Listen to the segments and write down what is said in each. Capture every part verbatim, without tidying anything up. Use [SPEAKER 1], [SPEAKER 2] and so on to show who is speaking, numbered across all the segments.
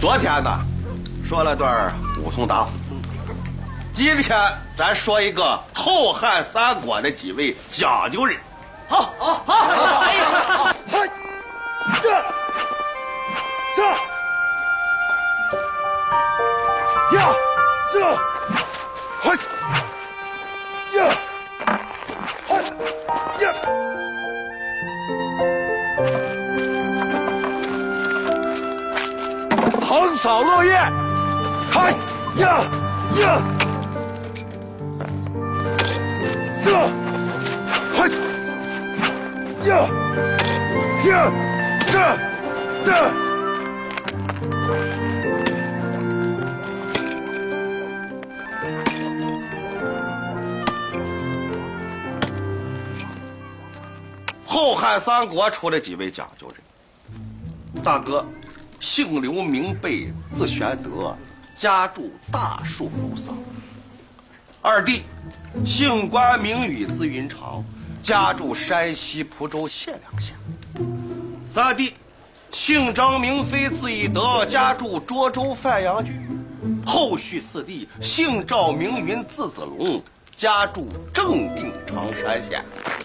[SPEAKER 1] 昨天呢，说了段武松打虎。今天咱说一个后汉三国的几位讲究人。好，好，好，哎呀，好，嗨，这，这，呀，这，嗨，呀，嗨，呀。 横扫落叶，嗨呀呀，这，嗨呀呀，这这，后汉三国出了几位讲究人，大哥。 姓刘名备，字玄德，家住大树楼桑。二弟，姓关名羽，字云长，家住山西蒲州解良县。三弟，姓张名飞，字翼德，家住涿州范阳郡。后续四弟，姓赵名云，字子龙，家住正定长山县。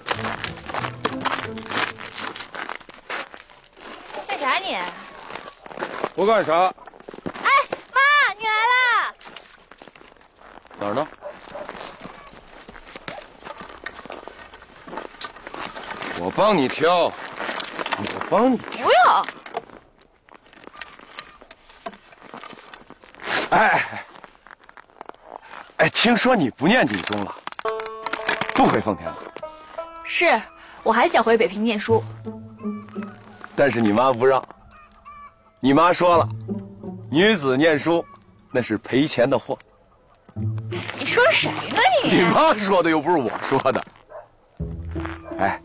[SPEAKER 2] 干啥你？
[SPEAKER 3] 我干啥？
[SPEAKER 2] 哎，妈，你来啦！
[SPEAKER 3] 哪儿呢？我帮你挑，我帮你挑。
[SPEAKER 2] 不要。
[SPEAKER 3] 哎哎，听说你不念锦中了，不回奉天了？
[SPEAKER 2] 是，我还想回北平念书，
[SPEAKER 3] 但是你妈不让。 你妈说了，女子念书，那是赔钱的货。
[SPEAKER 2] 你说谁呢你？
[SPEAKER 3] 你妈说的又不是我说的。哎，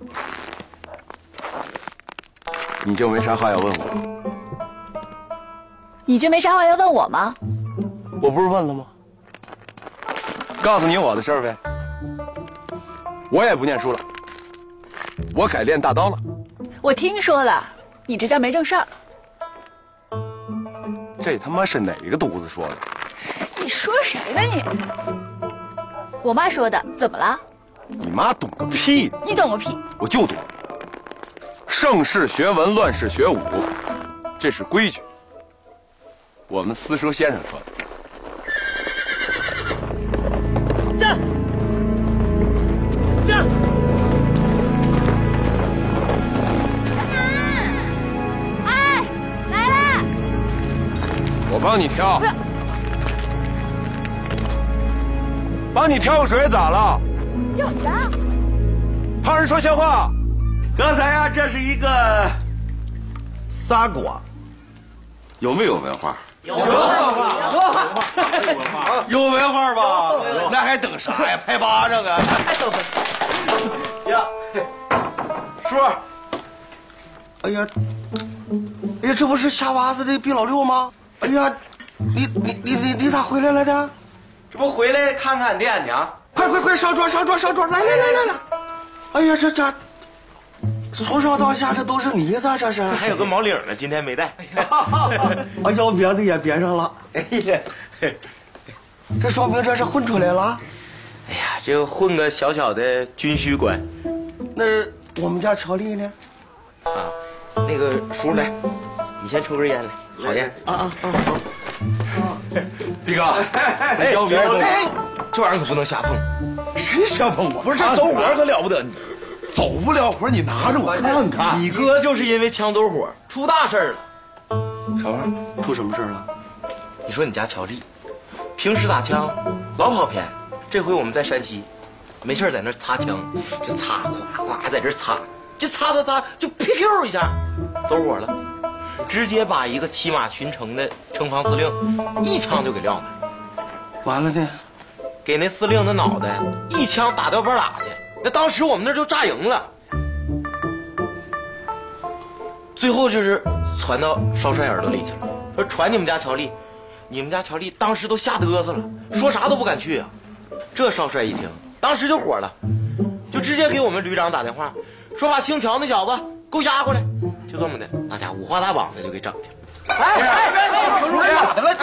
[SPEAKER 3] 你就没啥话要问我？
[SPEAKER 2] 你就没啥话要问我吗？
[SPEAKER 3] 我不是问了吗？告诉你我的事儿呗。我也不念书了，我改练大刀了。
[SPEAKER 2] 我听说了，你这叫没正事儿。
[SPEAKER 3] 这他妈是哪个犊子说的？
[SPEAKER 2] 你说谁呢你？我妈说的，怎么了？
[SPEAKER 3] 你妈懂个屁！
[SPEAKER 2] 你懂个屁！
[SPEAKER 3] 我就懂。盛世学文，乱世学武，这是规矩。我们私塾先生说的。
[SPEAKER 4] 驾！驾！
[SPEAKER 3] 我帮你挑，帮你挑个水咋了？
[SPEAKER 2] 有的。
[SPEAKER 3] 旁人说闲话。
[SPEAKER 1] 刚才呀，这是一个三国，有没有文化？
[SPEAKER 4] 有文化，
[SPEAKER 1] 有文化，有文化吧？那还等啥呀？拍巴掌啊！
[SPEAKER 4] 呀，
[SPEAKER 1] 叔，哎呀，哎呀，这不是下娃子的毕老六吗？ 哎呀，你你你你你咋回来了呢？
[SPEAKER 4] 这不回来看看店呢？
[SPEAKER 1] 快快快，上桌上桌上桌！来来来来来！哎呀，这这从上到下这都是泥子，这是。
[SPEAKER 4] 还有个毛领呢，今天没带。
[SPEAKER 1] 啊，要别的也别上了。哎呀，这说明这是混出来了。
[SPEAKER 4] 哎呀，这混个小小的军需官。
[SPEAKER 1] 那我们家乔丽呢？
[SPEAKER 4] 啊，那个叔来，你先抽根烟来。 好烟
[SPEAKER 1] 啊啊啊啊！
[SPEAKER 3] 毕哥，
[SPEAKER 4] 哎，要不要？哎，这玩意儿可不能瞎碰。
[SPEAKER 3] 谁瞎碰我？
[SPEAKER 4] 不是这走火可了不得，你
[SPEAKER 3] 走不了火，你拿着我看看。
[SPEAKER 4] 你哥就是因为枪走火出大事了。
[SPEAKER 1] 啥玩意儿？出什么事了？
[SPEAKER 4] 你说你家乔丽，平时打枪老跑偏，这回我们在山西，没事在那擦枪，就擦，咵咵在这擦，就擦擦擦，就屁 Q 一下，走火了。 直接把一个骑马巡城的城防司令一枪就给撂那儿，
[SPEAKER 1] 完了呢，
[SPEAKER 4] 给那司令的脑袋一枪打掉半拉去。那当时我们那就炸营了，最后就是传到少帅耳朵里去了，说传你们家乔丽，你们家乔丽当时都吓嘚瑟了，说啥都不敢去啊。这少帅一听，当时就火了，就直接给我们旅长打电话，说把姓乔那小子给我押过来。就这么的，那家伙五花大绑的就给整去了。哎哎哎！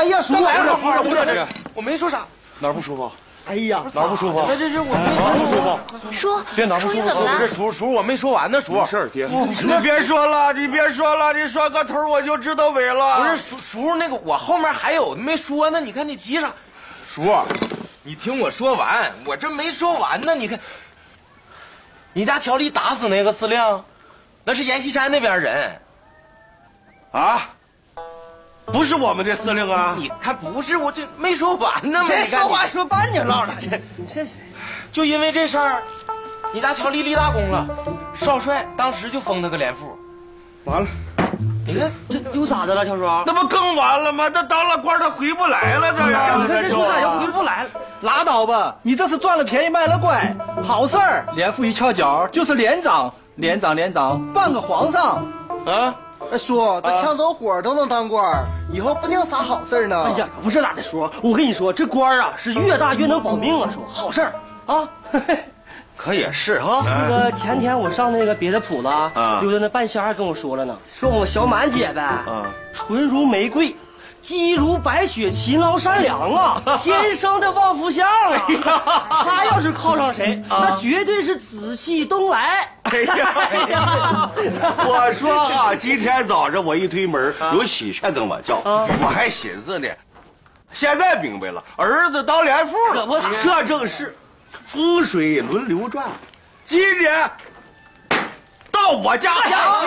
[SPEAKER 5] 哎呀，叔，
[SPEAKER 4] 干嘛呀？
[SPEAKER 3] 不是不是这个，
[SPEAKER 4] 我没说啥。
[SPEAKER 3] 哪儿不舒服？
[SPEAKER 5] 哎呀，
[SPEAKER 3] 哪儿不舒服？
[SPEAKER 5] 这这这我
[SPEAKER 3] 哪儿不舒服？
[SPEAKER 2] 叔，
[SPEAKER 3] 别哪儿不舒服？
[SPEAKER 2] 叔你怎么了？
[SPEAKER 4] 不是叔叔，我没说完呢，叔。
[SPEAKER 3] 没事儿，爹。
[SPEAKER 1] 你别说了，你别说了，你说个头我就知道尾了。
[SPEAKER 4] 不是叔叔，那个我后面还有没说呢，你看你急啥？叔，你听我说完，我这没说完呢。你看，你家乔丽打死那个司令，那是阎锡山那边人。
[SPEAKER 1] 啊，不是我们的司令啊！
[SPEAKER 4] 你看不是，我这没说完呢嘛。
[SPEAKER 5] 别
[SPEAKER 4] 你看
[SPEAKER 5] 说话
[SPEAKER 4] 你
[SPEAKER 5] 说半截唠了，这这
[SPEAKER 4] 就因为这事儿，你家乔丽立大功了，少帅当时就封他个连副。
[SPEAKER 1] 完了，
[SPEAKER 4] 你看
[SPEAKER 5] 这又咋的了，乔叔？
[SPEAKER 1] 那不更完了吗？他当了官，他回不来了，这样。
[SPEAKER 5] 你看这叔咋又回不来了？
[SPEAKER 6] 拉倒吧，你这是赚了便宜卖了乖。好事儿，连副一翘脚就是连长，连长连长，半个皇上。
[SPEAKER 1] 啊，
[SPEAKER 7] 哎，叔，这抢走火都能当官，以后不定啥好事呢。
[SPEAKER 5] 哎呀，不是咋的，叔，我跟你说，这官啊是越大越能保命啊，叔，好事儿啊。
[SPEAKER 1] 可也是哈。
[SPEAKER 5] 那个前天我上那个别的铺子
[SPEAKER 1] 啊
[SPEAKER 5] 溜达那半仙儿跟我说了呢，说我小满姐呗，
[SPEAKER 1] 啊
[SPEAKER 5] 纯如玫瑰，肌如白雪，勤劳善良啊，天生的旺夫相啊。她要是靠上谁，那绝对是紫气东来。
[SPEAKER 1] 哎呀，哎呀我说啊，今天早上我一推门，有喜鹊跟我叫，我还寻思呢，现在明白了，儿子当连副了，
[SPEAKER 5] 可不咋
[SPEAKER 1] 这正是风水轮流转。今年到我家下。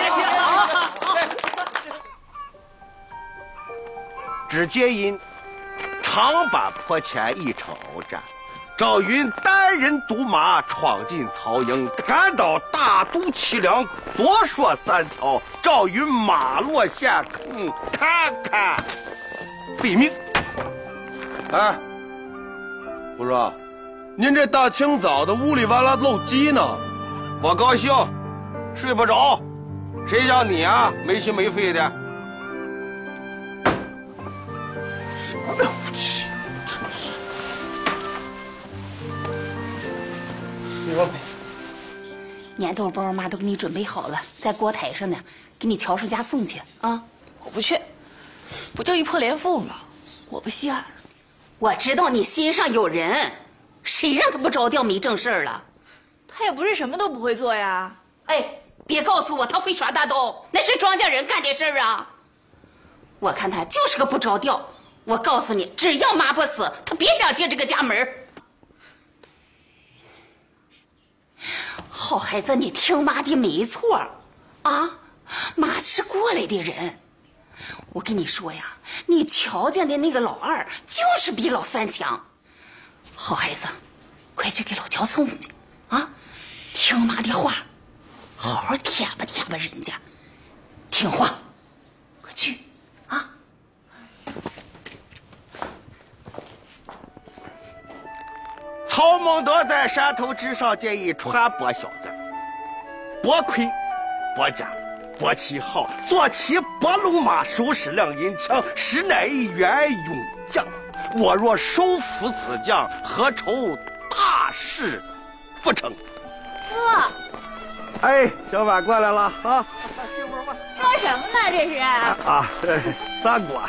[SPEAKER 1] 只见因长坂坡前一场鏖战，赵云单人独马闯进曹营，赶倒大都齐梁，夺槊三条。赵云马落陷坑，堪堪毙命。哎，我说，您这大清早的屋里完了漏鸡呢？我高兴，睡不着。谁叫你啊，没心没肺的？了不起，真是。说呗。
[SPEAKER 8] 年豆包妈都给你准备好了，在锅台上呢，给你乔叔家送去啊。
[SPEAKER 2] 我不去，不就一破连副吗？我不稀罕。
[SPEAKER 8] 我知道你心上有人，谁让他不着调没正事了？
[SPEAKER 2] 他也不是什么都不会做呀。
[SPEAKER 8] 哎，别告诉我他会耍大刀，那是庄稼人干的事儿啊。我看他就是个不着调。我告诉你，只要妈不死，他别想进这个家门。好孩子，你听妈的没错，啊，妈是过来的人。我跟你说呀，你乔家的那个老二就是比老三强。好孩子，快去给老乔送去，啊，听妈的话，好好舔吧舔吧人家，听话，快去啊！
[SPEAKER 1] 曹孟德在山头之上见一船舶小将，拨盔、拨甲、拨旗号，坐骑拨龙马，手使亮银枪，实乃一员勇将。我若收服此将，何愁大事不成？
[SPEAKER 2] 叔，
[SPEAKER 1] 哎，小马过来了啊！进屋吧。
[SPEAKER 2] 说什么呢？这是？
[SPEAKER 1] 啊，这三国。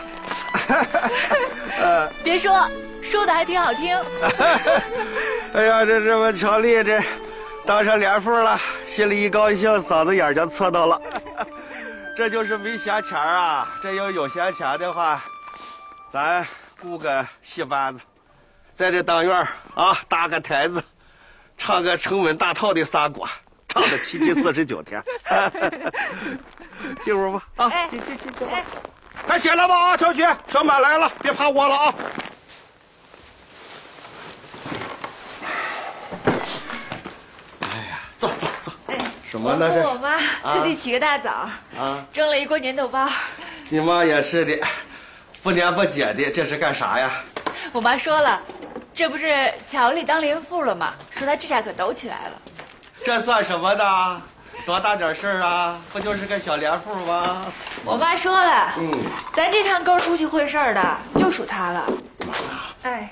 [SPEAKER 1] 呃，
[SPEAKER 2] 别说，说的还挺好听。
[SPEAKER 1] 哎呀，这这我乔丽这当上连副了，心里一高兴，嗓子眼就测到了。这就是没闲钱啊！这要有闲钱的话，咱雇个戏班子，在这当院啊搭个台子，唱个成稳大套的三国，唱到七七四十九天。进屋吧，啊，
[SPEAKER 2] 哎
[SPEAKER 1] 进进进进吧。快起来吧啊，小雪，小满来了，别怕我了啊。坐坐坐，
[SPEAKER 2] 哎，
[SPEAKER 1] 什么呢？这
[SPEAKER 2] 我妈特地起个大早
[SPEAKER 1] 啊，
[SPEAKER 2] 蒸了一锅粘豆包。
[SPEAKER 1] 你妈也是的，不粘不解的，这是干啥呀？
[SPEAKER 2] 我妈说了，这不是乔丽当连副了吗？说她这下可抖起来了。
[SPEAKER 1] 这算什么的？多大点事儿啊？不就是个小连副吗？
[SPEAKER 2] 我妈说了，
[SPEAKER 1] 嗯，
[SPEAKER 2] 咱这趟沟出去混事儿的就属她了。哎，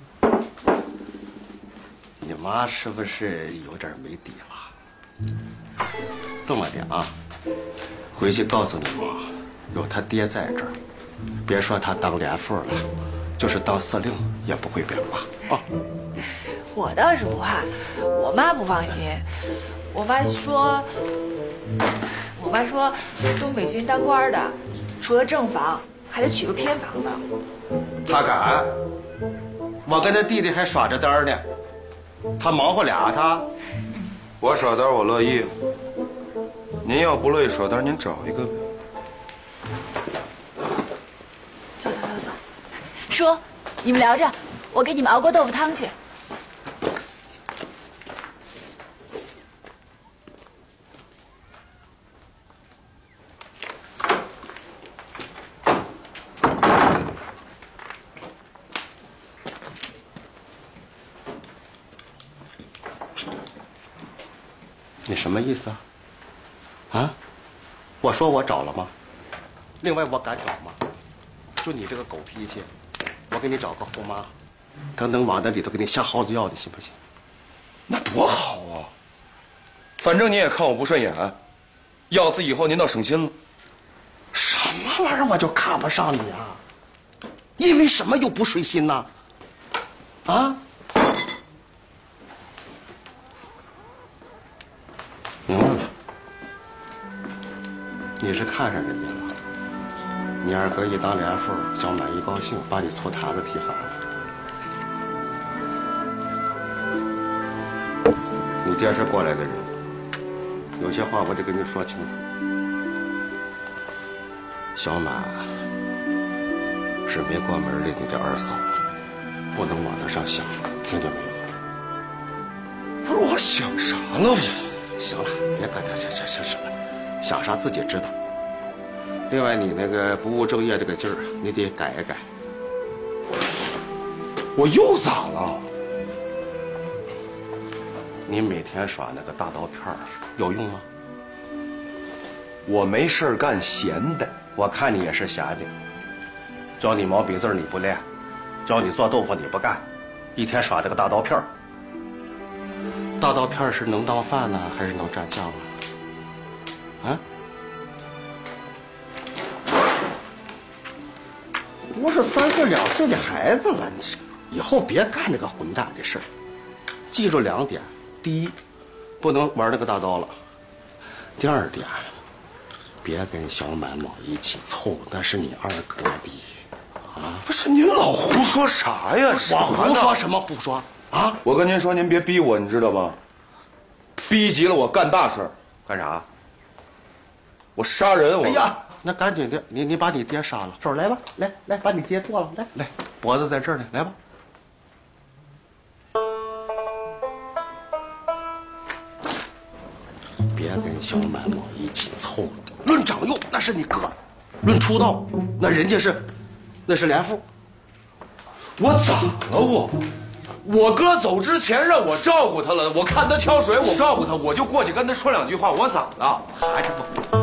[SPEAKER 1] 你妈是不是有点没底了？这么的啊，回去告诉你妈，有他爹在这儿， 别说他当连副了，就是当司令也不会变卦啊。
[SPEAKER 2] 我倒是不怕，我妈不放心。我妈说，我妈说，东北军当官的，除了正房，还得娶个偏房的。
[SPEAKER 1] 他敢？我跟他弟弟还耍着单呢，他忙活俩他。
[SPEAKER 3] 我耍单我乐意，您要不乐意耍单，您找一个呗。
[SPEAKER 2] 走走走走，叔，你们聊着，我给你们熬锅豆腐汤去。
[SPEAKER 1] 你什么意思啊？啊？我说我找了吗？另外我敢找吗？就你这个狗脾气，我给你找个后妈，她能往那里头给你下耗子药，你信不信？
[SPEAKER 3] 那多好啊！反正您也看我不顺眼，要是以后您倒省心了。
[SPEAKER 1] 什么玩意儿我就看不上你啊？因为什么又不顺心呢？啊？明白了，你是看上人家了。你二哥一当连副，小满一高兴，把你臭坛子踢翻了。你爹是过来的人，有些话我得跟你说清楚。小满是没过门的你的二嫂，不能往那上想，听见没有？
[SPEAKER 3] 不是我想啥了我？
[SPEAKER 1] 行了，别跟他这这这什么，想啥自己知道。另外，你那个不务正业这个劲儿，你得改一改。
[SPEAKER 3] 我又咋了？
[SPEAKER 1] 你每天耍那个大刀片儿有用吗？
[SPEAKER 3] 我没事儿干，闲的。
[SPEAKER 1] 我看你也是闲的。教你毛笔字你不练，教你做豆腐你不干，一天耍这个大刀片儿。大刀片是能当饭呢，还是能蘸酱啊？啊？不是三岁两岁的孩子了，你以后别干那个混蛋的事儿。记住两点：第一，不能玩那个大刀了；第二点，别跟小满往一起凑，那是你二哥的。啊！
[SPEAKER 3] 不是您老胡说啥呀？
[SPEAKER 1] 我胡说什么胡说？啊！
[SPEAKER 3] 我跟您说，您别逼我，你知道吗？逼急了我干大事儿。
[SPEAKER 1] 干啥？
[SPEAKER 3] 我杀人！我。
[SPEAKER 1] 哎呀，那赶紧的，你你把你爹杀了，手来吧，来来，把你爹剁了，来来，脖子在这儿呢，来吧。别跟小满往一起凑，论长幼那是你哥，论出道那人家是，那是连副。
[SPEAKER 3] 我咋了我？我哥走之前让我照顾他了，我看他挑水，我照顾他，我就过去跟他说两句话，我咋了？
[SPEAKER 1] 寒碜不？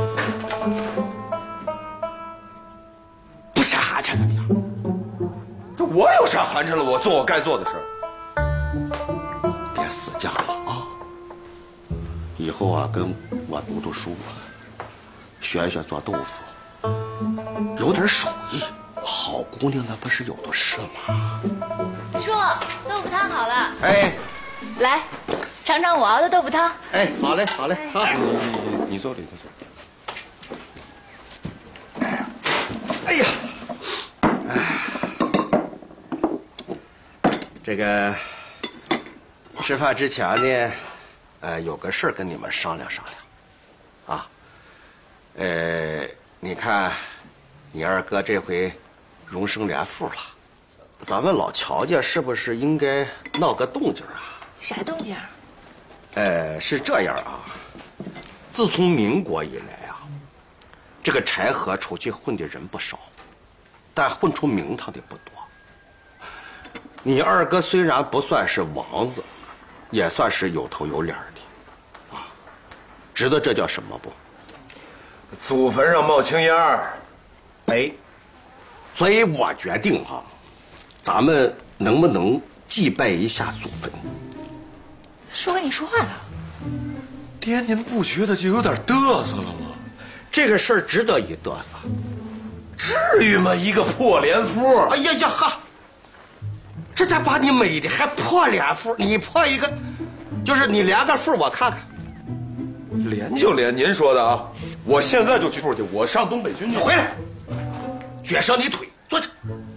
[SPEAKER 1] 不是寒碜啊你！
[SPEAKER 3] 这我有啥寒碜了？我做我该做的事儿。
[SPEAKER 1] 别死犟了啊！以后啊，跟我读读书，学学做豆腐，有点手艺。好姑娘那不是有的是吗？
[SPEAKER 2] 叔，豆腐汤好了。
[SPEAKER 1] 哎，
[SPEAKER 2] 来，尝尝我熬的豆腐汤。
[SPEAKER 1] 哎，好嘞，好嘞，好。
[SPEAKER 3] 你你你坐里头坐。
[SPEAKER 1] 哎呀，这个吃饭之前呢，呃，有个事儿跟你们商量商量，啊，呃，你看，你二哥这回荣升连副了，咱们老乔家是不是应该闹个动静啊？
[SPEAKER 2] 啥动静？
[SPEAKER 1] 呃，是这样啊，自从民国以来啊，这个柴河出去混的人不少，但混出名堂的不多。你二哥虽然不算是王子，也算是有头有脸的，啊，知道这叫什么不？
[SPEAKER 3] 祖坟上冒青烟儿。
[SPEAKER 1] 哎，所以我决定哈、啊，咱们能不能祭拜一下祖坟？
[SPEAKER 2] 叔跟你说话呢。
[SPEAKER 3] 爹，您不觉得就有点嘚瑟了吗？
[SPEAKER 1] 这个事儿值得一嘚瑟，
[SPEAKER 3] 至于吗？一个破脸妇！
[SPEAKER 1] 哎呀呀哈！这家把你美的还破脸妇，你破一个，就是你连个妇我看看。
[SPEAKER 3] 连就连，您说的啊！我现在就去妇去，我上东北军去。
[SPEAKER 1] 你回来，撅折你腿，坐着。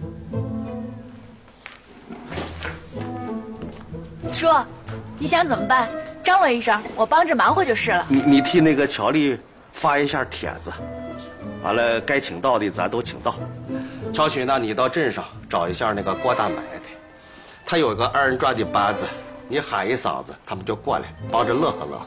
[SPEAKER 2] 叔，你想怎么办？张罗一声，我帮着忙活就是了。
[SPEAKER 1] 你你替那个乔丽发一下帖子，完了该请到的咱都请到。乔群呢，你到镇上找一下那个郭大买的，他有个二人转的班子，你喊一嗓子，他们就过来帮着乐呵乐呵。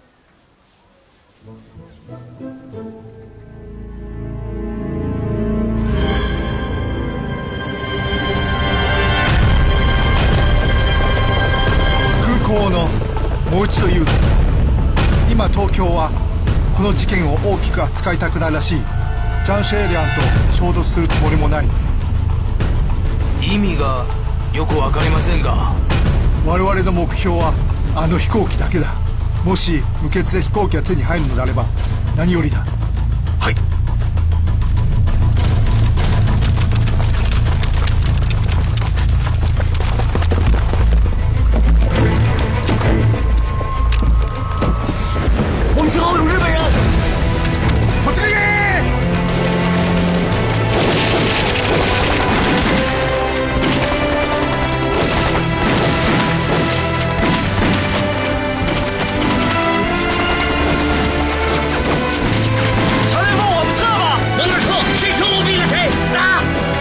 [SPEAKER 9] 空港のもう一度言うぞ。今東京はこの事件を大きく扱いたくないらしい。ジャン・シェーリアンと衝突するつもりもない。
[SPEAKER 10] 意味がよくわかりませんが、
[SPEAKER 9] 我々の目標はあの飛行機だけだ。もし無血で飛行機が手に入るのであれば何よりだ。
[SPEAKER 10] はい。
[SPEAKER 5] 我们身后有日本人！
[SPEAKER 9] 突撃！
[SPEAKER 5] 乔连峰，我们撤吧！往哪撤？谁撤我毙了谁！打！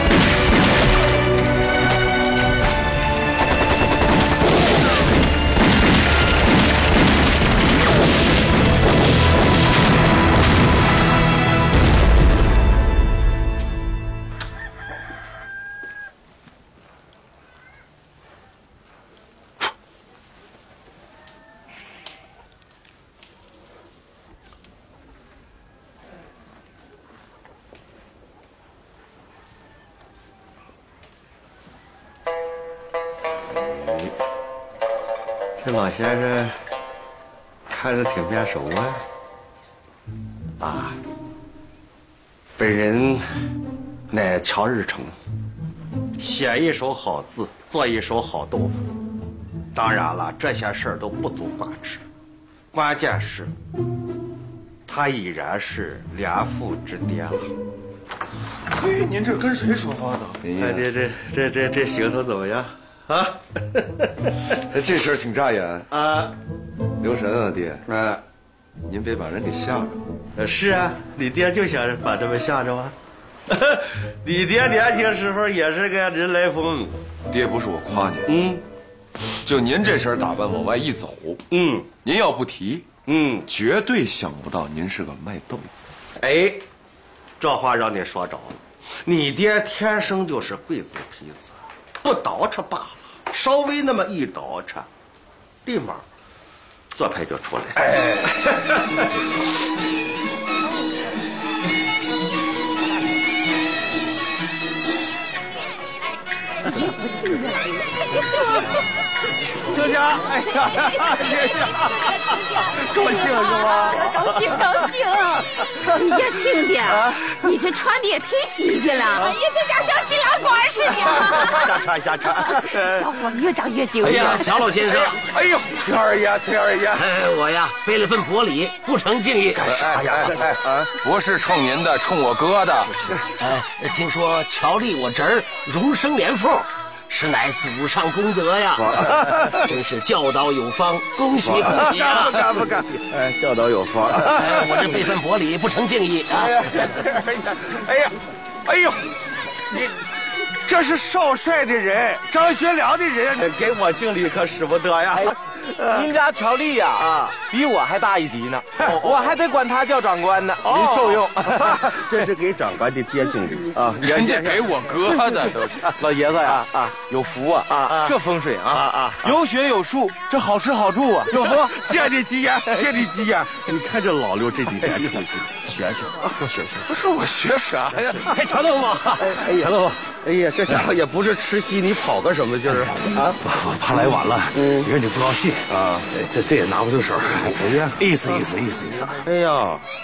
[SPEAKER 1] 这老先生看着挺面熟啊！啊，本人乃乔日成，写一手好字，做一手好豆腐。当然了，这些事儿都不足挂齿，关键是，他已然是连父之爹了。
[SPEAKER 3] 嘿，您这跟谁说话呢？
[SPEAKER 1] 哎，这这这这这行头怎么样？啊，
[SPEAKER 3] 这事儿挺扎眼
[SPEAKER 1] 啊！
[SPEAKER 3] 留神啊，爹！
[SPEAKER 1] 啊，
[SPEAKER 3] 您别把人给吓着。
[SPEAKER 1] 呃，是啊，你爹就想把他们吓着啊。你爹年轻时候也是个人来疯。
[SPEAKER 3] 爹不是我夸您，
[SPEAKER 1] 嗯，
[SPEAKER 3] 就您这身打扮往外一走，
[SPEAKER 1] 嗯，
[SPEAKER 3] 您要不提，
[SPEAKER 1] 嗯，
[SPEAKER 3] 绝对想不到您是个卖豆腐。
[SPEAKER 1] 哎，这话让你说着了。你爹天生就是贵族坯子。不倒饬罢了，稍微那么一倒饬，立马做派就出来。哎，
[SPEAKER 6] 秋霞，哎呀，谢谢，高兴是吧？
[SPEAKER 8] 高兴高兴！哎呀，亲家，你这穿的也忒新鲜了，哎呀，这家像新郎官似的。
[SPEAKER 1] 瞎穿瞎穿，
[SPEAKER 8] 小伙越长越精神。
[SPEAKER 10] 哎呀，乔老先生，
[SPEAKER 6] 哎呦，崔二爷，崔二爷，
[SPEAKER 10] 哎，我呀背了份薄礼，不成敬意。
[SPEAKER 3] 哎呀，哎哎，不是冲您的，冲我哥的。
[SPEAKER 10] 哎，听说乔丽我侄儿荣升连副。实乃祖上功德呀！真是教导有方，恭喜恭喜啊！
[SPEAKER 6] 不敢不敢，哎，教导有方。
[SPEAKER 10] 哎，我这辈分薄礼，不成敬意啊！
[SPEAKER 6] 哎呀，哎呀，哎呦，你这是少帅的人，张学良的人，给我敬礼可使不得呀！
[SPEAKER 4] 您家乔丽呀，啊，比我还大一级呢，我还得管他叫长官呢。您受用，
[SPEAKER 1] 这是给长官的爹敬礼
[SPEAKER 3] 啊，人家给我哥的都是。
[SPEAKER 4] 老爷子呀，啊，有福啊，啊，这风水啊，啊，有学有术，这好吃好住啊，有福，
[SPEAKER 6] 借你吉言，借你吉言。
[SPEAKER 1] 你看这老六这几天出息，学学，学学。
[SPEAKER 3] 不是我学啥呀？
[SPEAKER 10] 哎，长豆腐，
[SPEAKER 1] 哎呀，豆腐，哎呀，这家伙也不是吃稀，你跑个什么劲儿啊？
[SPEAKER 10] 我怕来晚了，嗯，惹你不高兴。
[SPEAKER 1] 啊，
[SPEAKER 10] 这这也拿不出手，意思意思意思意思。
[SPEAKER 1] 哎呀，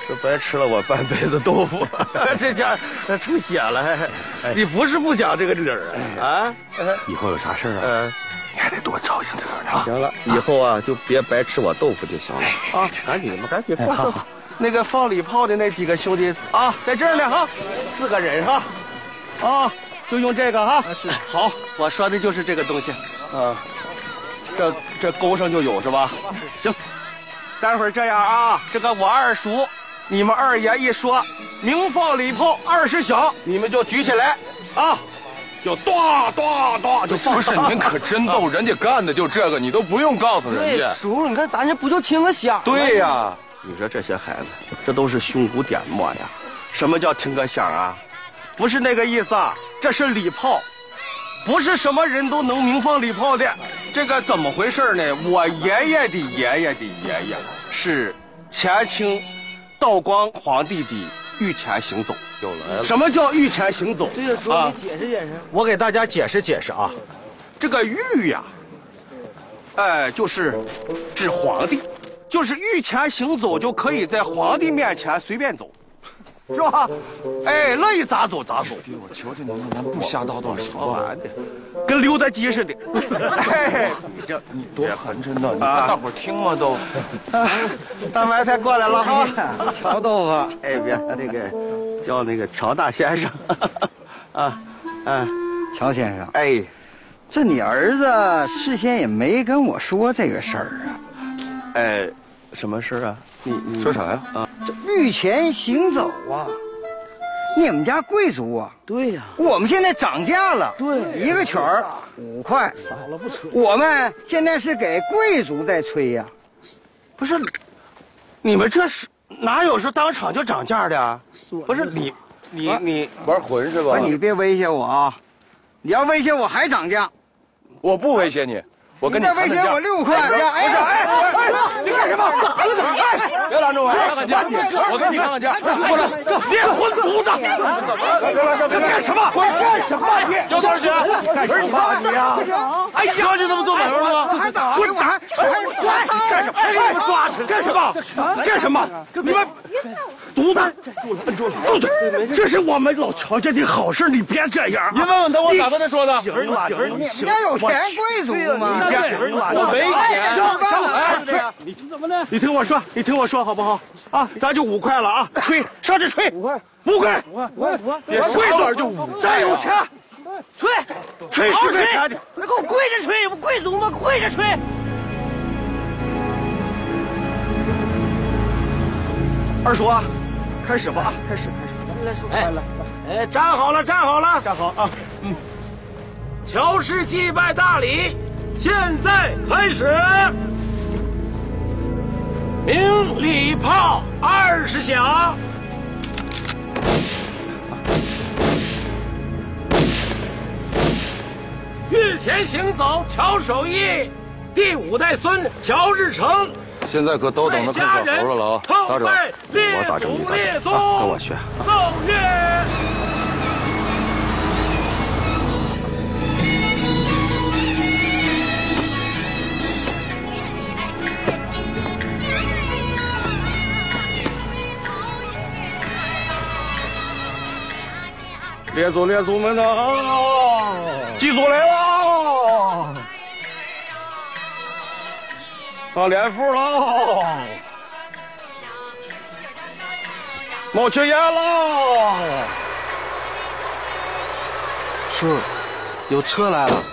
[SPEAKER 6] 这白吃了我半辈子豆腐，这家出血了。你不是不讲这个理儿啊？
[SPEAKER 3] 以后有啥事儿啊？
[SPEAKER 6] 嗯，
[SPEAKER 3] 你还得多照应点啊。
[SPEAKER 6] 行了，以后啊就别白吃我豆腐就行了啊！赶紧吧，赶紧放放。那个放礼炮的那几个兄弟啊，在这儿呢哈，四个人哈，啊，就用这个哈。是。好，我说的就是这个东西。啊，这这钩上就有是吧？行。待会儿这样啊，这个我二叔，你们二爷一说，鸣放礼炮二十响，你们就举起来啊，就咚咚咚就放。
[SPEAKER 3] 不是，您可真逗，人家干的就这个，你都不用告诉人家。
[SPEAKER 5] 叔，你看咱这不就听个响？
[SPEAKER 6] 对呀，你说这些孩子，这都是胸骨点墨呀。什么叫听个响啊？不是那个意思啊，这是礼炮，不是什么人都能鸣放礼炮的。这个怎么回事呢？我爷爷的爷爷的爷爷是前清道光皇帝的御前行走。又来了。什么叫御前行走？
[SPEAKER 5] 对呀，叔，你解释解释。
[SPEAKER 6] 我给大家解释解释啊，这个御呀，哎，就是指皇帝，就是御前行走就可以在皇帝面前随便走。是吧？哎，乐意咋走咋走。
[SPEAKER 3] 爹，我求求您，咱不瞎叨叨说
[SPEAKER 6] 完的，跟溜达鸡似的。哎，
[SPEAKER 3] 你这你多寒碜呐！你看大伙听吗都？
[SPEAKER 6] 大白菜过来了哈，
[SPEAKER 7] 乔豆腐。
[SPEAKER 6] 哎，别那个叫那个乔大先生。啊，嗯，
[SPEAKER 7] 乔先生。
[SPEAKER 6] 哎，
[SPEAKER 7] 这你儿子事先也没跟我说这个事儿啊。
[SPEAKER 6] 哎，什么事啊？你你
[SPEAKER 3] 说啥呀？
[SPEAKER 6] 啊，
[SPEAKER 7] 这御前行走啊，你们家贵族啊？
[SPEAKER 5] 对呀，
[SPEAKER 7] 我们现在涨价了，
[SPEAKER 5] 对，
[SPEAKER 7] 一个曲儿五块，
[SPEAKER 5] 少了不吹。
[SPEAKER 7] 我们现在是给贵族在吹呀。
[SPEAKER 6] 不是，你们这是哪有说当场就涨价的？不是你你你
[SPEAKER 3] 玩混是吧？
[SPEAKER 7] 你别威胁我啊！你要威胁我还涨价，
[SPEAKER 3] 我不威胁你。我跟
[SPEAKER 7] 你再威胁我六块，
[SPEAKER 6] 哎哎哎！你干什么？哎，
[SPEAKER 3] 别拦着我！看看价，我跟你看看价。过来，
[SPEAKER 6] 你混犊子！这干什么？干什么？你
[SPEAKER 3] 要多少钱？
[SPEAKER 6] 干什么你呀？哎呀，
[SPEAKER 3] 就这么做买卖吗？
[SPEAKER 7] 还打？
[SPEAKER 6] 滚蛋！干什么？你们抓他干什么？干什么？你们犊子！摁住了，住嘴！这是我们老乔家的好事，你别这样。
[SPEAKER 3] 你问问他，我咋跟他说的？
[SPEAKER 7] 你们家有钱贵族吗？
[SPEAKER 3] 我没钱。
[SPEAKER 6] 哎，你怎么的？你听我说，你听我说好不好？啊，咱就五块了啊！吹，上去吹，五块，五块，五块，五块，别贵点就五，再有钱，
[SPEAKER 5] 吹，
[SPEAKER 6] 吹是吹钱的，
[SPEAKER 5] 那给我跪着吹，不贵族吗？跪着吹。
[SPEAKER 6] 二叔啊，开始吧啊，开始，开始，
[SPEAKER 5] 来叔，
[SPEAKER 10] 哎
[SPEAKER 5] 来，
[SPEAKER 10] 哎，站好了，站好了，
[SPEAKER 6] 站好啊，嗯，
[SPEAKER 10] 乔氏祭拜大礼。现在开始，鸣礼炮二十响，御前行走乔守义，第五代孙乔日成。
[SPEAKER 3] 现在可都等着看小猴了啊！咋整？
[SPEAKER 6] 我咋整？你咋整？啊，跟我学。
[SPEAKER 10] 奏乐。
[SPEAKER 6] 列祖列祖们呐，祭祖来了，当脸父了，冒青烟了。
[SPEAKER 7] 叔，有车来了。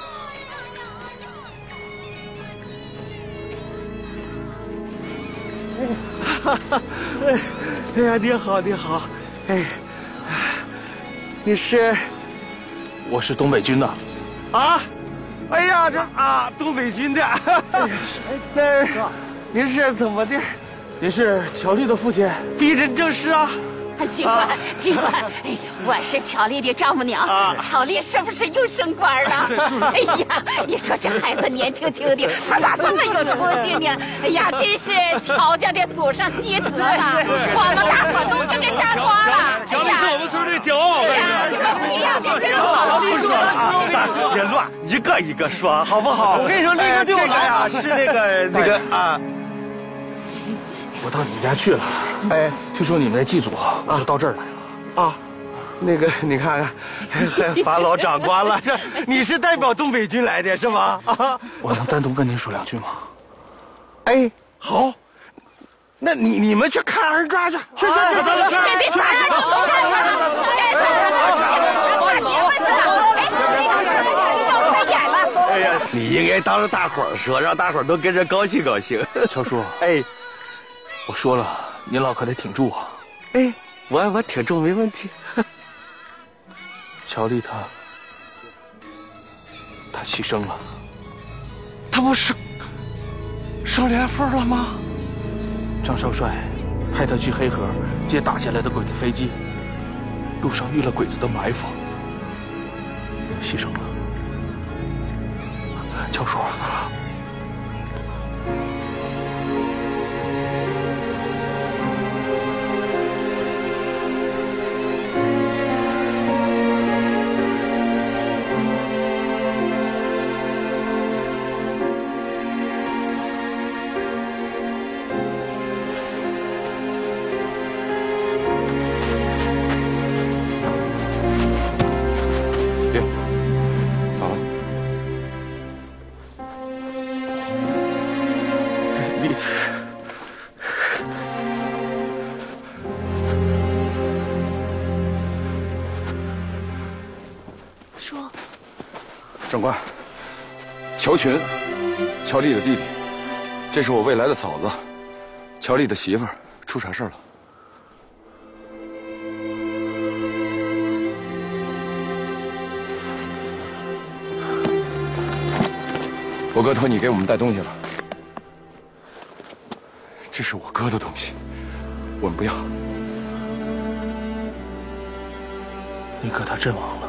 [SPEAKER 6] 哈哈，哎，哎呀，你好，你好，哎。你是，
[SPEAKER 3] 我是东北军的，
[SPEAKER 6] 啊，哎呀，这啊，东北军的，那您是怎么的？
[SPEAKER 3] 您是乔丽的父亲？
[SPEAKER 6] 逼人正是啊。
[SPEAKER 8] 军官，军官，哎，我是乔丽的丈母娘，乔丽是不是又升官了？哎呀，你说这孩子年轻轻的，他咋这么有出息呢？哎呀，真是乔家的祖上积德了，我们大伙都跟着沾光了。
[SPEAKER 3] 乔丽是我们村的骄傲。
[SPEAKER 8] 对呀，你们不一样的真好。
[SPEAKER 6] 不说啊，咱别乱，一个一个说，好不好？
[SPEAKER 5] 我跟你说，那个对我
[SPEAKER 6] 这个呀是那个那个啊。
[SPEAKER 11] 我到你们家去了。哎，听说你们那祭祖，我就到这儿来了。
[SPEAKER 6] 啊，那个你看看，还发老长官了，这你是代表东北军来的是吗？啊，
[SPEAKER 11] 我能单独跟您说两句吗？
[SPEAKER 6] 哎，好，那你你们去看二抓去，去去去去去！
[SPEAKER 8] 别别砸人，就都看看，不该砸人，大姐们去了，哎，你要快点了。
[SPEAKER 6] 哎呀，你应该当着大伙儿说，让大伙儿都跟着高兴高兴。
[SPEAKER 11] 乔叔，
[SPEAKER 6] 哎，
[SPEAKER 11] 我说了，您老可得挺住啊。
[SPEAKER 6] 哎，我我挺住没问题。
[SPEAKER 11] 乔丽她，她牺牲了。
[SPEAKER 6] 她不是升连副了吗？
[SPEAKER 11] 张少帅派他去黑河接打下来的鬼子飞机，路上遇了鬼子的埋伏，牺牲了。乔叔，
[SPEAKER 3] 长官，乔群，乔丽的弟弟，这是我未来的嫂子，乔丽的媳妇儿，出啥事儿了？我哥托你给我们带东西了，这是我哥的东西，我们不要。
[SPEAKER 11] 你哥他阵亡了。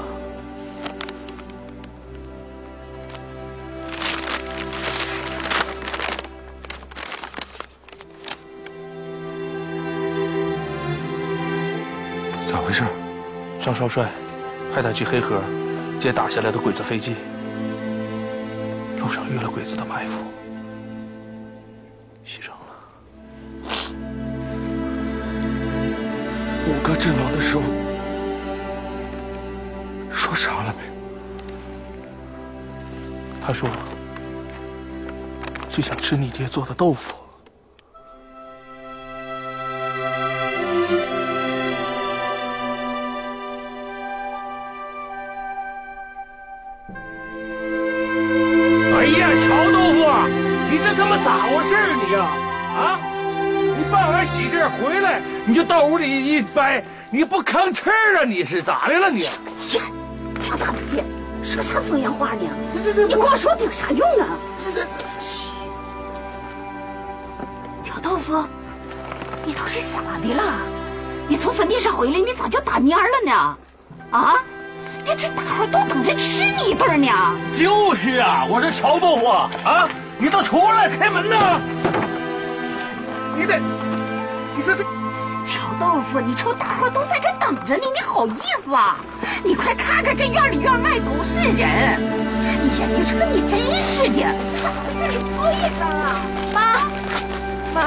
[SPEAKER 3] 咋回事？
[SPEAKER 11] 张少帅派他去黑河接打下来的鬼子飞机，路上遇了鬼子的埋伏，牺牲了。
[SPEAKER 3] 我哥阵亡的时候说啥了没？
[SPEAKER 11] 他说最想吃你爹做的豆腐。
[SPEAKER 10] 哎呀，乔豆腐，你这他妈咋回事儿你呀？啊，你办完喜事回来，你就到屋里一掰，你不吭气儿啊？你是咋的了你？
[SPEAKER 8] 哎呀，乔大爷，说啥风凉话呢？你光说顶啥用啊？嘘，乔豆腐，你都是咋的了？你从坟地上回来，你咋就打蔫了呢？啊？这这大伙都等着吃你一顿呢。
[SPEAKER 10] 就是啊，我说乔豆腐啊，你都出来开门呐！你得，你说这
[SPEAKER 8] 乔豆腐，你瞅大伙都在这等着你，你好意思啊？你快看看这院里院外都是人。哎呀，你这个你真是的，咋回事？你坐一声啊，妈，
[SPEAKER 2] 妈，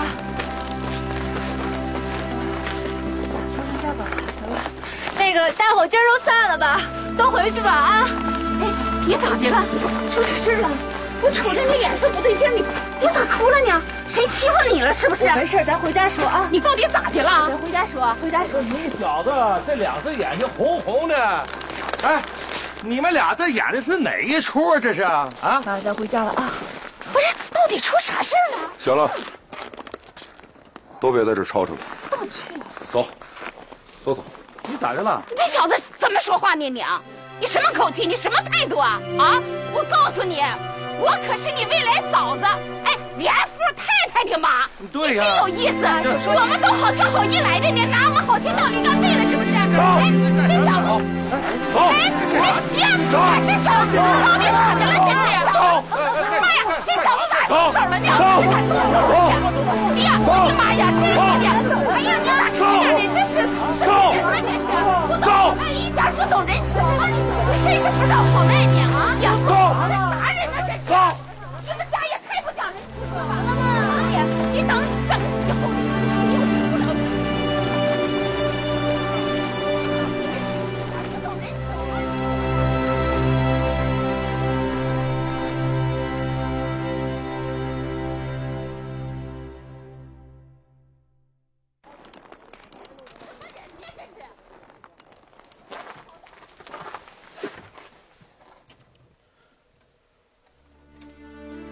[SPEAKER 2] 说一下吧，得了，那个大伙今儿都散了吧，都回去吧啊！
[SPEAKER 8] 哎，你咋的了？出啥事了？我瞅着你脸色不对劲，你你咋哭了呢？谁欺负你了？是不是？
[SPEAKER 2] 没事，咱回家说啊。
[SPEAKER 8] 你到底咋的了？
[SPEAKER 2] 咱回家说，回家说。
[SPEAKER 10] 你小子这两只眼睛红红的，哎，你们俩这演的是哪一出啊？这是啊？
[SPEAKER 2] 妈，咱回家了啊。
[SPEAKER 8] 不是，到底出啥事了？
[SPEAKER 3] 行了，都别在这吵吵了，走，都走。
[SPEAKER 10] 你咋的了？
[SPEAKER 8] 你这小子怎么说话呢你啊？你什么口气？你什么态度啊？啊！我告诉你，我可是你未来嫂子，哎，连富太太的妈。
[SPEAKER 10] 对呀，
[SPEAKER 8] 真有意思。我们都好情好义来的，你拿我们好心当驴肝肺了是不是？哎，这小子，
[SPEAKER 10] 走，
[SPEAKER 8] 哎，这呀，这小子到底咋的了？这是？妈呀，这小子咋动手了呢？这咋动手了呢？哎呀，我的妈呀，真是的！哎呀，你咋这样呢？这是什么人呢？这是不懂好赖，一点不懂人情啊！你真是不知道好赖你啊！呀，这啥人呢？这是！你们家也太不讲人情了！完了吗？你你等等以后。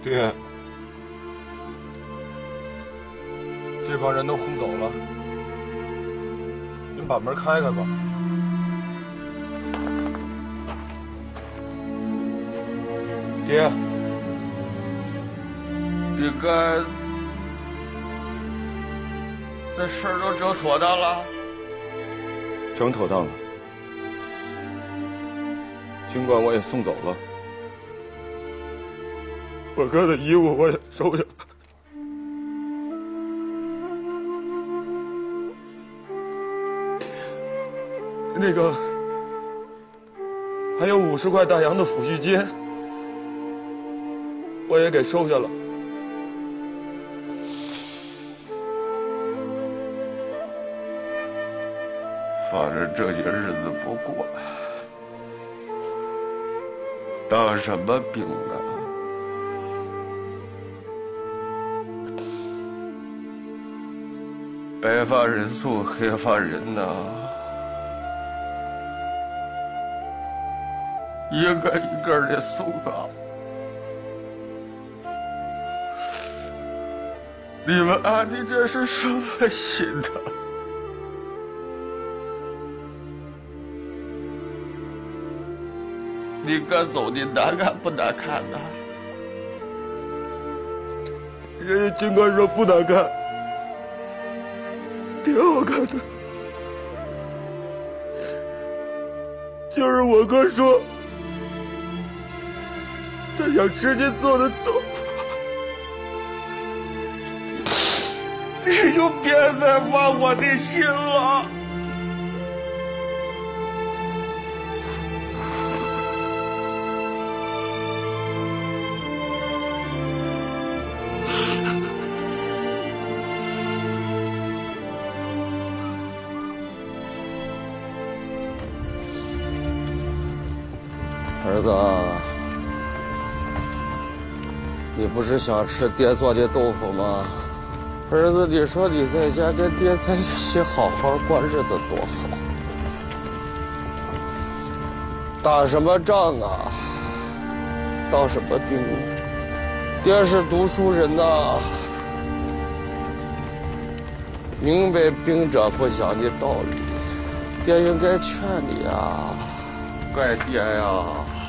[SPEAKER 3] 爹，这帮人都轰走了，您把门开开吧。爹，
[SPEAKER 1] 你哥那事儿都整妥当了？
[SPEAKER 3] 整妥当了。尽管我也送走了，我哥的遗物我也收下了。那个还有五十块大洋的抚恤金，我也给收下了。
[SPEAKER 1] 反正这些日子不过，当什么兵啊？白发人送黑发人呐，一个一个的送啊！你们安的这是什么心呐？你哥走的难看不难看呐？
[SPEAKER 3] 人家尽管说不难看，挺好看的。就是我哥说，他想吃您做的豆腐，
[SPEAKER 1] 你就别再挖我的心了。
[SPEAKER 6] 儿子，你不是想吃爹做的豆腐吗？儿子，你说你在家跟爹在一起好好过日子多好。打什么仗啊？当什么兵？爹是读书人呐，明白兵者不详的道理，爹应该劝你啊，怪爹呀。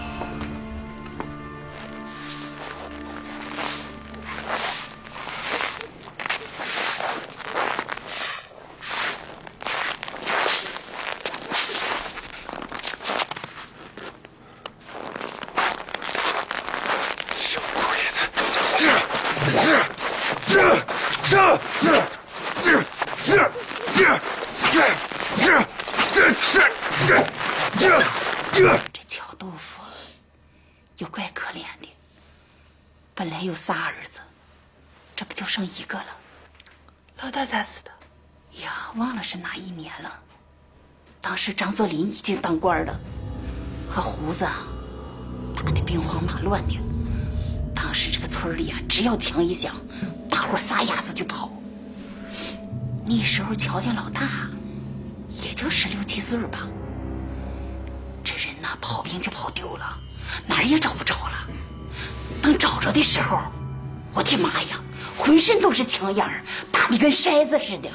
[SPEAKER 8] 这乔豆腐又怪可怜的，本来有仨儿子，这不就剩一个了。
[SPEAKER 2] 老大咋死的？
[SPEAKER 8] 呀，忘了是哪一年了。当时张作霖已经当官了，和胡子啊打得兵荒马乱的。当时这个村里啊，只要枪一响，大伙撒丫子就跑。那时候乔家老大也就十六七岁吧，这人呐跑兵就跑丢了，哪儿也找不着了。等找着的时候，我的妈呀，浑身都是枪眼儿，打得跟筛子似的。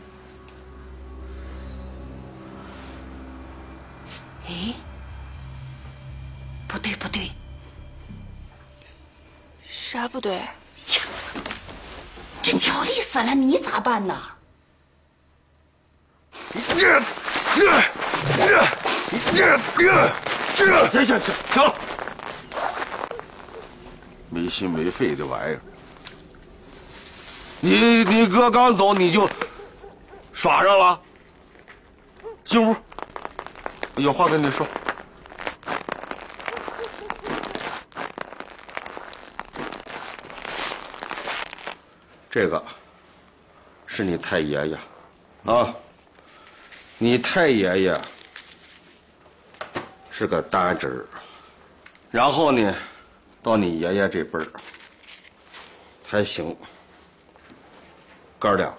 [SPEAKER 8] 哎，不对不对，
[SPEAKER 2] 啥不对？
[SPEAKER 8] 这乔丽死了，你咋办呢？
[SPEAKER 1] 这这这这这这行行行了，没心没肺的玩意儿。你你哥刚走你就耍上了，进屋，有话跟你说。这个是你太爷爷，啊，你太爷爷是个单侄儿，然后呢，到你爷爷这辈儿还行，哥俩。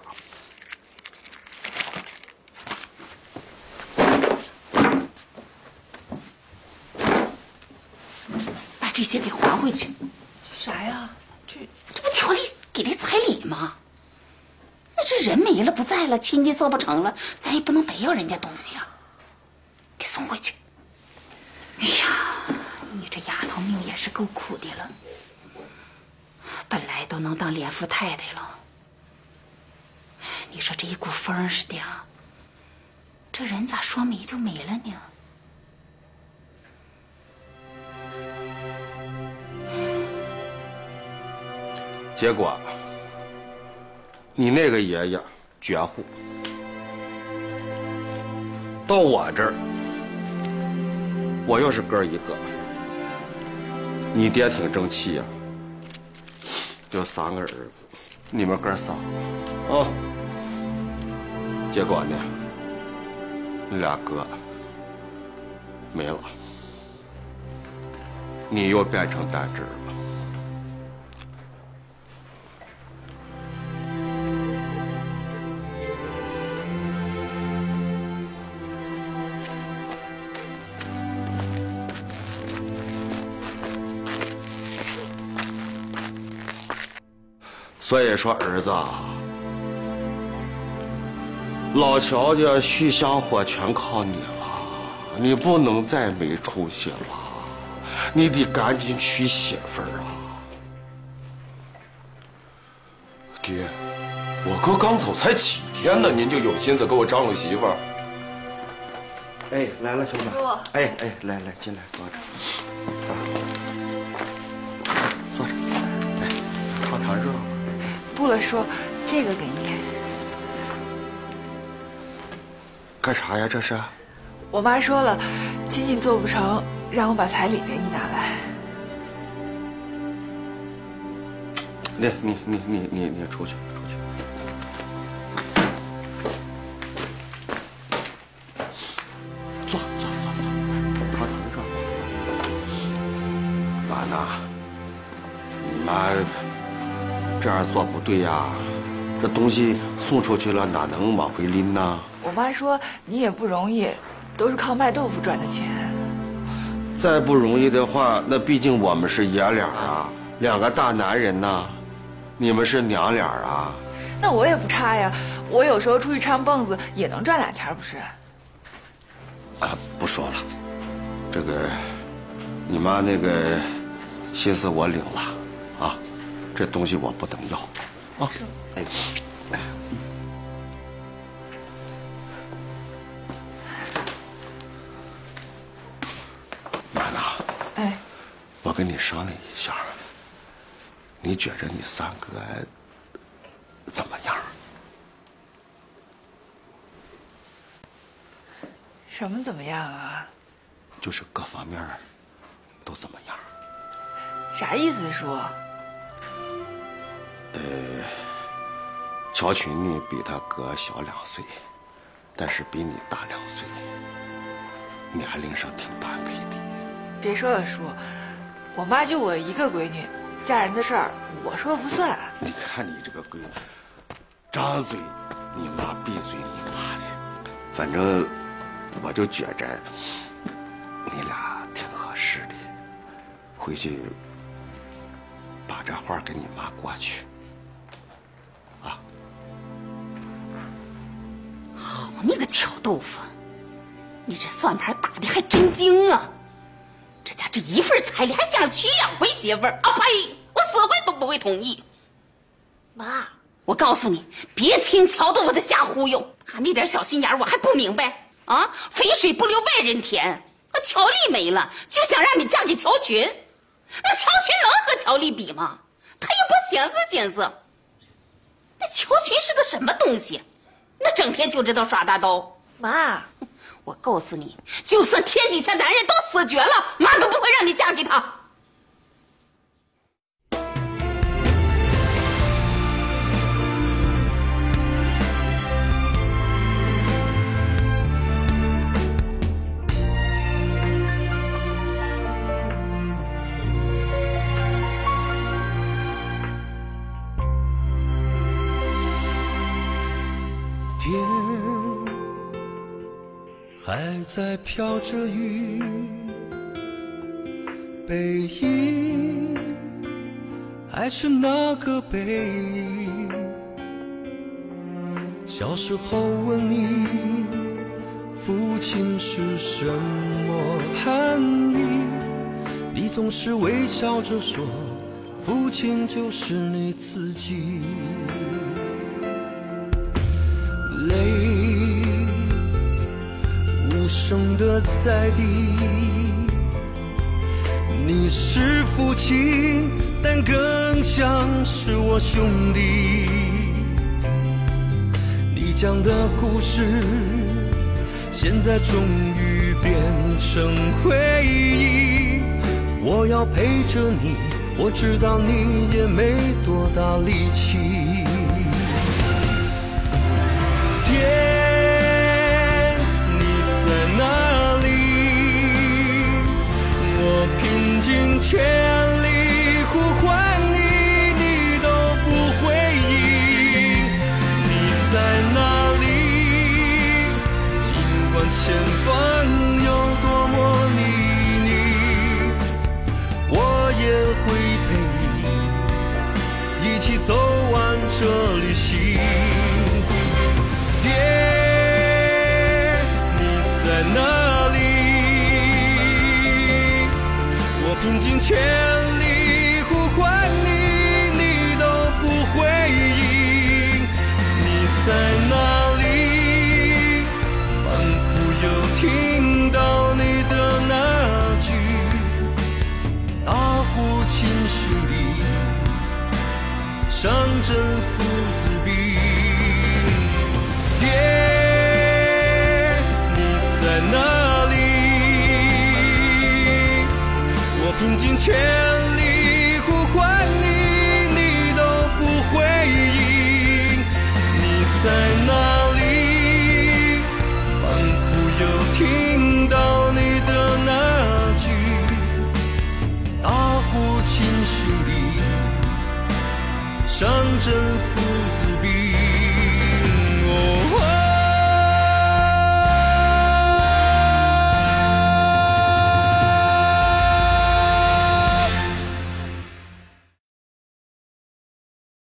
[SPEAKER 8] 把这些给还回去。
[SPEAKER 2] 啥呀？
[SPEAKER 8] 这这不乔丽给的彩礼吗？那这人没了不在了，亲戚做不成了，咱也不能白要人家东西啊，给送回去。哎呀，你这丫头命也是够苦的了，本来都能当连富太太了，你说这一股风似的啊，这人咋说没就没了呢？
[SPEAKER 1] 结果，你那个爷爷绝户，到我这儿，我又是哥一个，你爹挺争气呀，有三个儿子，你们哥仨，啊，结果呢，你俩哥没了，你又变成单枝了。所以说，儿子，老乔家续香火全靠你了，你不能再没出息了，你得赶紧娶媳妇儿啊！
[SPEAKER 3] 爹，我哥刚走才几天呢，您就有心思给我张罗媳妇儿？
[SPEAKER 6] 哎，来了，小妹。
[SPEAKER 2] 叔。
[SPEAKER 6] 哎哎，来来，进来坐着。啊，坐坐着。哎，尝尝热乎。
[SPEAKER 2] 不了，叔，这个给你。
[SPEAKER 1] 干啥呀？这是？
[SPEAKER 2] 我妈说了，亲戚做不成，让我把彩礼给你拿来。
[SPEAKER 1] 你你你你你你出去出去。坐坐坐坐，尝尝热乎。完了，你妈这样做不对呀，这东西送出去了，哪能往回拎呢？
[SPEAKER 2] 我妈说你也不容易，都是靠卖豆腐赚的钱。
[SPEAKER 1] 再不容易的话，那毕竟我们是爷俩啊，两个大男人呐，你们是娘俩啊。
[SPEAKER 2] 那我也不差呀，我有时候出去唱蹦子也能赚俩钱，不是？
[SPEAKER 1] 啊，不说了，这个你妈那个心思我领了啊，这东西我不能要啊。哎，哎。妈娜，
[SPEAKER 2] 哎，
[SPEAKER 1] 我跟你商量一下，你觉着你三哥怎么样？
[SPEAKER 2] 什么怎么样啊？
[SPEAKER 1] 就是各方面都怎么样？
[SPEAKER 2] 啥意思，叔？
[SPEAKER 1] 呃，乔群呢比他哥小两岁，但是比你大两岁，年龄上挺般配的。
[SPEAKER 2] 别说了，叔，我妈就我一个闺女，嫁人的事儿我说了不算。
[SPEAKER 1] 你看你这个闺女，张嘴你妈，闭嘴你妈的，反正我就觉着你俩挺合适的，回去把这话给你妈过去。啊！
[SPEAKER 8] 好你个巧豆腐，你这算盘打的还真精啊！这家这一份彩礼还想娶两回媳妇儿啊！呸！我死活都不会同意。妈，我告诉你，别听乔豆腐的瞎忽悠，他那点小心眼我还不明白啊！肥水不流外人田，那乔丽没了，就想让你嫁给乔群，那乔群能和乔丽比吗？他也不寻思寻思，那乔群是个什么东西？那整天就知道耍大刀。妈，我告诉你，就算天底下男人都死绝了，妈都不会让你嫁给他。
[SPEAKER 12] 天还在飘着雨，背影还是那个背影？小时候问你，父亲是什么含义？你总是微笑着说，父亲就是你自己。泪无声的在滴，你是父亲，但更像是我兄弟。你讲的故事，现在终于变成回忆。我要陪着你，我知道你也没多大力气。天，你在哪里？我拼尽全力呼唤你，你都不回应。你在哪里？尽管前方有多么泥泞，我也会陪你一起走完这旅行。爹，你在哪里？我拼尽全力呼唤你，你都不回应。你在哪里？仿佛又听到你的那句大户亲兄弟，上阵父子兵。爹，你在哪里？我拼尽全力呼唤你，你都不回应。你在哪里？仿佛又听到你的那句大户亲兄弟，上阵父